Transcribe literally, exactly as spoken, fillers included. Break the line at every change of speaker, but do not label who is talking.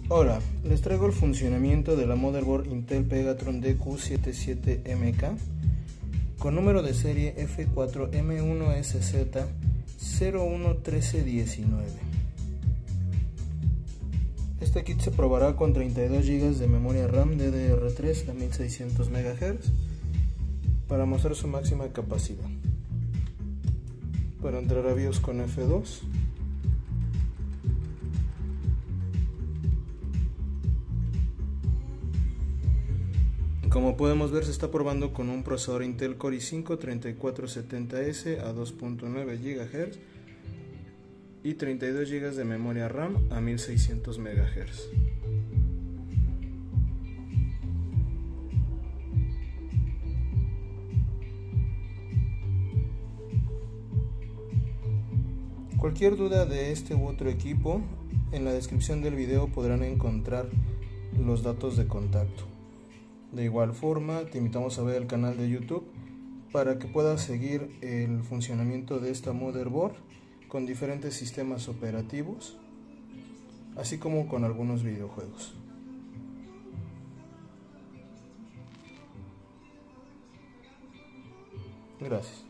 Hola, les traigo el funcionamiento de la motherboard Intel Pegatron D Q setenta y siete M K con número de serie F cuatro M uno S Z cero uno uno tres uno nueve. Este kit se probará con treinta y dos gigas de memoria RAM D D R tres a mil seiscientos megahertz para mostrar su máxima capacidad. Para entrar a BIOS con F dos, como podemos ver, se está probando con un procesador Intel Core i cinco treinta y cuatro setenta S a dos punto nueve gigahertz y treinta y dos gigas de memoria RAM a mil seiscientos megahertz. Cualquier duda de este u otro equipo, en la descripción del video podrán encontrar los datos de contacto. De igual forma, te invitamos a ver el canal de YouTube para que puedas seguir el funcionamiento de esta motherboard con diferentes sistemas operativos, así como con algunos videojuegos. Gracias.